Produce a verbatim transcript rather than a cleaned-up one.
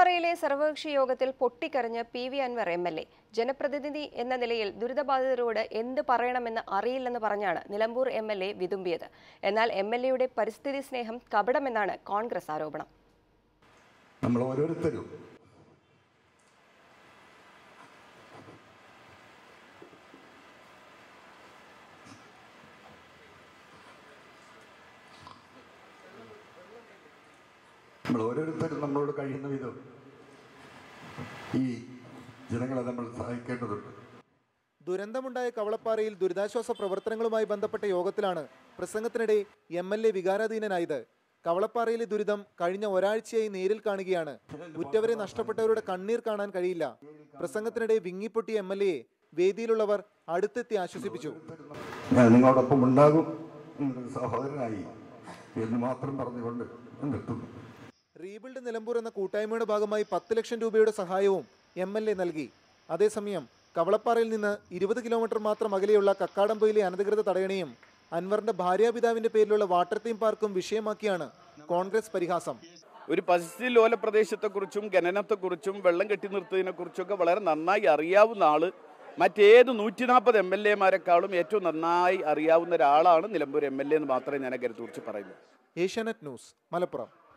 കവളപ്പാറയിലെ സർവകക്ഷി യോഗത്തിൽ പൊട്ടിക്കരഞ്ഞ് P V Anvar M L A. ജനപ്രതിനിധി എന്ന നിലയിൽ ദുരിതബാധിതരോട് എന്ത് പറയണമെന്ന് അറിയില്ലെന്ന് പറഞ്ഞാണ് നിലമ്പൂർ എം എൽ എ വിതുമ്പിയത്. എന്നാൽ എം എൽ എയുടെ പരിസ്ഥിതി സ്നേഹം കപടമെന്നാണ് കോൺഗ്രസ് ആരോപണം. നമ്മൾ ഓരോരുത്തരും നമ്മൾ ഓരോരുത്തരും നമ്മളോട് കഴിയുന്ന വിധം ഈ ജനങ്ങളെ നമ്മൾ സഹായിക്കേണ്ടതുണ്ട്. ദുരന്തമുണ്ടായ കവളപ്പാറയിൽ ദുരിതാശ്വാസ പ്രവർത്തനങ്ങളുമായി ബന്ധപ്പെട്ട യോഗത്തിലാണ് പ്രസംഗത്തിനിടെ എം എൽ എ വികാരാധീനനായത്. കവളപ്പാറയിലെ ദുരിതം കഴിഞ്ഞ ഒരാഴ്ചയായി നേരിൽ കാണുകയാണ്. ഉറ്റവരെ നഷ്ടപ്പെട്ടവരുടെ കണ്ണീർ കാണാൻ കഴിയില്ല. പ്രസംഗത്തിനിടെ വിങ്ങിപ്പൊട്ടിയ എം എൽ എയെ വേദിയിലുള്ളവർ അടുത്തെത്തി ആശ്വസിപ്പിച്ചു. ഞാൻ നിങ്ങളോടൊപ്പം ഉണ്ടാകും, സഹോദരനായി എന്ന് മാത്രം പറഞ്ഞുകൊണ്ട് നിർത്തുന്നു. റീബിൽഡ് നിലമ്പൂർ എന്ന കൂട്ടായ്മയുടെ ഭാഗമായി പത്ത് ലക്ഷം രൂപയുടെ സഹായവും എം എൽ എ നൽകി. അതേസമയം കവളപ്പാറയിൽ നിന്ന് ഇരുപത് കിലോമീറ്റർ മാത്രം അകലെയുള്ള കക്കാടംപൊയിലെ അനധികൃത തടയണയും അൻവറിന്റെ ഭാര്യാപിതാവിന്റെ പേരിലുള്ള വാട്ടർ തീം പാർക്കും വിഷയമാക്കിയാണ് കോൺഗ്രസ് പരിഹാസം. ഒരു പരിസ്ഥിതി ലോല പ്രദേശത്തെക്കുറിച്ചും ഖനനത്തെക്കുറിച്ചും വെള്ളം കെട്ടി നിർത്തുന്നതിനെ കുറിച്ചൊക്കെ വളരെ നന്നായി അറിയാവുന്ന ആള് മറ്റേത് നൂറ്റി നാൽപ്പത് എം എൽ എമാരെക്കാളും ഏറ്റവും നന്നായി അറിയാവുന്ന ഒരാളാണ് നിലമ്പൂർ എം എൽ എ എന്ന് മാത്രമേ ഞാൻ കരുത്തുറിച്ച് പറയുന്നു. ഏഷ്യാനെറ്റ് ന്യൂസ്, മലപ്പുറം.